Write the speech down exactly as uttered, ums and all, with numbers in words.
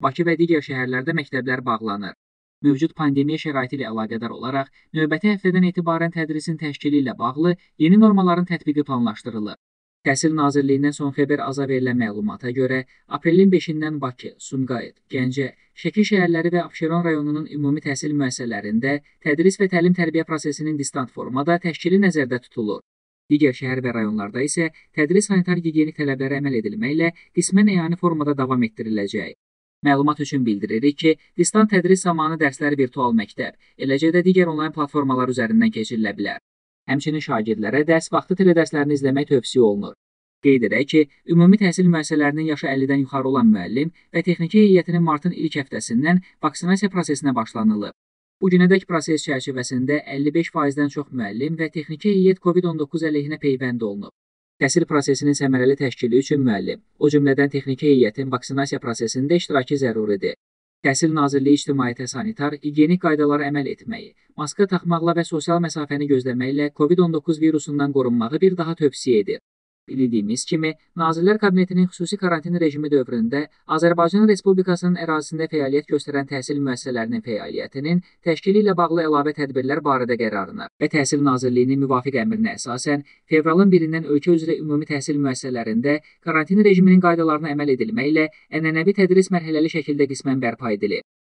Bakı və digər şəhərlərdə məktəblər bağlanır. Mövcud pandemiya şəraiti ilə əlaqədar olaraq növbəti həftədən etibarən tədrisin təşkili ilə bağlı yeni normaların tətbiqi planlaşdırılır. Təhsil Nazirliyindən son xəbər aza verilən məlumata görə, aprelin beşindən Bakı, Sumqayıt, Gəncə, Şəki şəhərləri və Abşeron rayonunun ümumi təhsil müəssisələrində tədris və təlim-tərbiyə prosesinin distant formada təşkili nəzərdə tutulur. Digər şəhər və rayonlarda isə tədris sanitar-gigiyenik tələblərə əməl edilməklə qismən əyani formada davam etdiriləcək. Məlumat üçün bildiririk ki, distant tədris zamanı dərslər virtual məktəb, eləcə də digər onlayn platformalar üzərindən keçirilə bilər. Həmçinin şagirdlərə dərs vaxtı teledərslərini izləmək tövsiyə olunur. Qeyd edək ki, ümumi təhsil müəssisələrinin yaşı əllidən yuxarı olan müəllim və texniki heyətinin martın ilk həftəsindən vaksinasiya prosesinə başlanılıb. Bu günədək proses çərçivəsində əlli beş faizdən çox müəllim və texniki heyət Covid on doqquz əleyhinə peyvənd olunub. Təhsil prosesinin səmərəli təşkili üçün müəllim, o cümlədən texniki heyətin vaksinasiya prosesində iştirakı zəruridir. Təhsil Nazirliyi ictimaiyyətə sanitar, gigiyenik qaydalara əməl etməyi, maska taxmaqla və sosial məsafəni gözləməklə Covid on doqquz virusundan qorunmağı bir daha tövsiyə edir. Bildiyimiz kimi, Nazirlər Kabinetinin xüsusi karantin rejimi dövründə Azərbaycan Respublikasının ərazisində fəaliyyət göstərən təhsil müəssisələrinin fəaliyyətinin təşkili ilə bağlı əlavə tədbirlər barədə qərarına və Təhsil Nazirliyinin müvafiq əmrinə əsasən fevralın birindən ölkə üzrə ümumi təhsil müəssisələrində karantin rejiminin qaydalarına əməl edilməklə ənənəvi tədris mərhələli şəkildə qismən bərpa edilir.